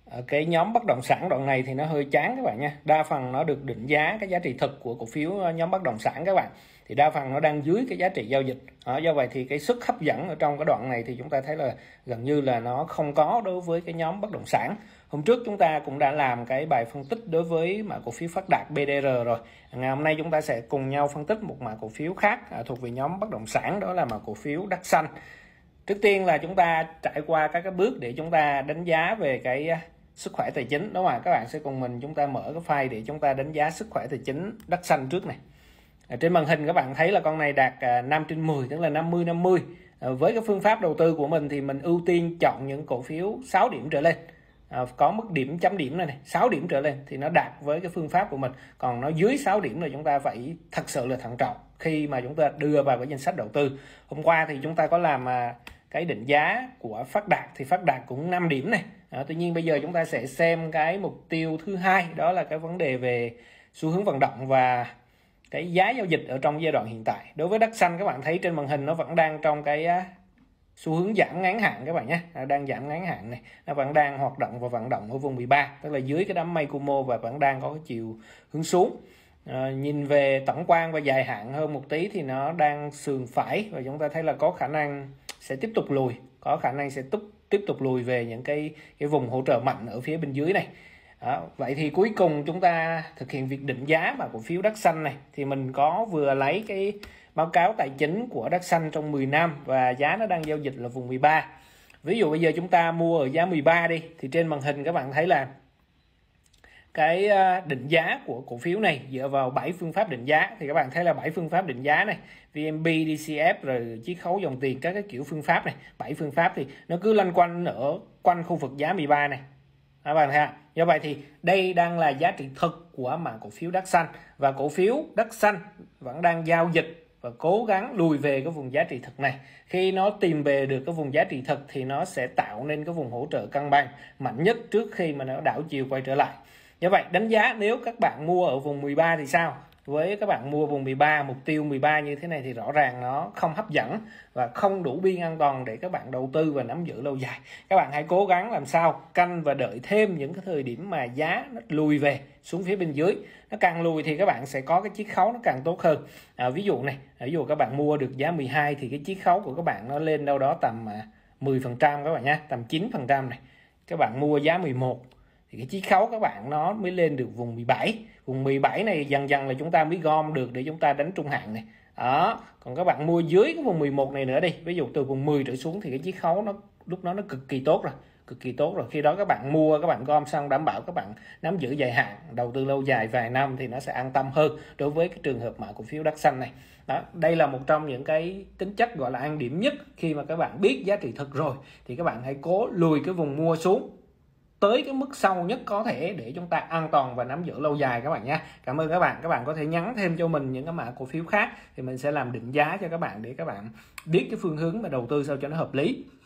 Cái nhóm bất động sản đoạn này thì nó hơi chán các bạn nha. Đa phần nó được định giá cái giá trị thực của cổ phiếu nhóm bất động sản các bạn. Thì đa phần nó đang dưới cái giá trị giao dịch. Do vậy thì cái sức hấp dẫn ở trong cái đoạn này thì chúng ta thấy là gần như là nó không có đối với cái nhóm bất động sản. Hôm trước chúng ta cũng đã làm cái bài phân tích đối với mã cổ phiếu Phát Đạt BDR rồi. Ngày hôm nay chúng ta sẽ cùng nhau phân tích một mã cổ phiếu khác thuộc về nhóm bất động sản, đó là mã cổ phiếu Đất Xanh. Trước tiên là chúng ta trải qua các cái bước để chúng ta đánh giá về cái sức khỏe tài chính, đúng không? Các bạn sẽ cùng mình chúng ta mở cái file để chúng ta đánh giá sức khỏe tài chính Đất Xanh trước này. Trên màn hình các bạn thấy là con này đạt 5/10, tức là 50/50. Với cái phương pháp đầu tư của mình thì mình ưu tiên chọn những cổ phiếu 6 điểm trở lên, có mức điểm chấm điểm này 6 điểm trở lên thì nó đạt với cái phương pháp của mình. Còn nó dưới 6 điểm là chúng ta phải thật sự là thận trọng khi mà chúng ta đưa vào cái danh sách đầu tư. Hôm qua thì chúng ta có làm cái định giá của Phát Đạt thì Phát Đạt cũng 5 điểm này. Tuy nhiên bây giờ chúng ta sẽ xem cái mục tiêu thứ hai, đó là cái vấn đề về xu hướng vận động và cái giá giao dịch ở trong giai đoạn hiện tại. Đối với Đất Xanh các bạn thấy trên màn hình nó vẫn đang trong cái xu hướng giảm ngắn hạn các bạn nhé, đang giảm ngắn hạn này, nó vẫn đang hoạt động và vận động ở vùng 13, tức là dưới cái đám mây Kumo và vẫn đang có cái chiều hướng xuống. Nhìn về tổng quan và dài hạn hơn một tí thì nó đang sườn phải và chúng ta thấy là có khả năng sẽ tiếp tục lùi, có khả năng sẽ tiếp tục lùi về những cái vùng hỗ trợ mạnh ở phía bên dưới này. Vậy thì cuối cùng chúng ta thực hiện việc định giá mà cổ phiếu Đất Xanh này thì mình có vừa lấy cái báo cáo tài chính của Đất Xanh trong 10 năm và giá nó đang giao dịch là vùng 13. Ví dụ bây giờ chúng ta mua ở giá 13 đi thì trên màn hình các bạn thấy là cái định giá của cổ phiếu này dựa vào 7 phương pháp định giá. Thì các bạn thấy là 7 phương pháp định giá này, VNB, DCF rồi chiết khấu dòng tiền, các cái kiểu phương pháp này, 7 phương pháp thì nó cứ lanh quanh ở quanh khu vực giá 13 này. Các bạn thấy. Do vậy thì đây đang là giá trị thực của mã cổ phiếu Đất Xanh, và cổ phiếu Đất Xanh vẫn đang giao dịch và cố gắng lùi về cái vùng giá trị thực này. Khi nó tìm về được cái vùng giá trị thực thì nó sẽ tạo nên cái vùng hỗ trợ cân bằng mạnh nhất trước khi mà nó đảo chiều quay trở lại. Do vậy đánh giá nếu các bạn mua ở vùng 13 thì sao? Với các bạn mua vùng 13, mục tiêu 13 như thế này thì rõ ràng nó không hấp dẫn và không đủ biên an toàn để các bạn đầu tư và nắm giữ lâu dài. Các bạn hãy cố gắng làm sao canh và đợi thêm những cái thời điểm mà giá nó lùi về xuống phía bên dưới. Nó càng lùi thì các bạn sẽ có cái chiết khấu nó càng tốt hơn. Ví dụ này, ví dụ các bạn mua được giá 12 thì cái chiết khấu của các bạn nó lên đâu đó tầm 10% các bạn nhé, tầm 9% này. Các bạn mua giá 11 thì cái chiết khấu các bạn nó mới lên được vùng 17. Vùng 17 này dần dần là chúng ta mới gom được để chúng ta đánh trung hạn này. Còn các bạn mua dưới cái vùng 11 này nữa đi, ví dụ từ vùng 10 trở xuống thì cái chiết khấu nó lúc đó nó cực kỳ tốt rồi. Khi đó các bạn mua, các bạn gom xong đảm bảo các bạn nắm giữ dài hạn, đầu tư lâu dài vài năm thì nó sẽ an tâm hơn đối với cái trường hợp mã cổ phiếu Đất Xanh này. Đây là một trong những cái tính chất gọi là an điểm nhất. Khi mà các bạn biết giá trị thực rồi thì các bạn hãy cố lùi cái vùng mua xuống tới cái mức sâu nhất có thể để chúng ta an toàn và nắm giữ lâu dài các bạn nhé. Cảm ơn các bạn. Các bạn có thể nhắn thêm cho mình những cái mã cổ phiếu khác thì mình sẽ làm định giá cho các bạn để các bạn biết cái phương hướng mà đầu tư sao cho nó hợp lý.